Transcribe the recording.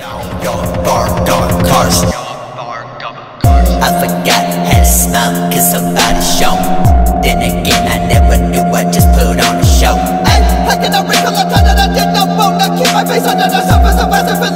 Your barked on cars. I forgot how to smile, cause somebody showed me. Then again, I never knew, I just put on a show. Ay, how can I recall a time that I did not want to keep my face under the surface of massive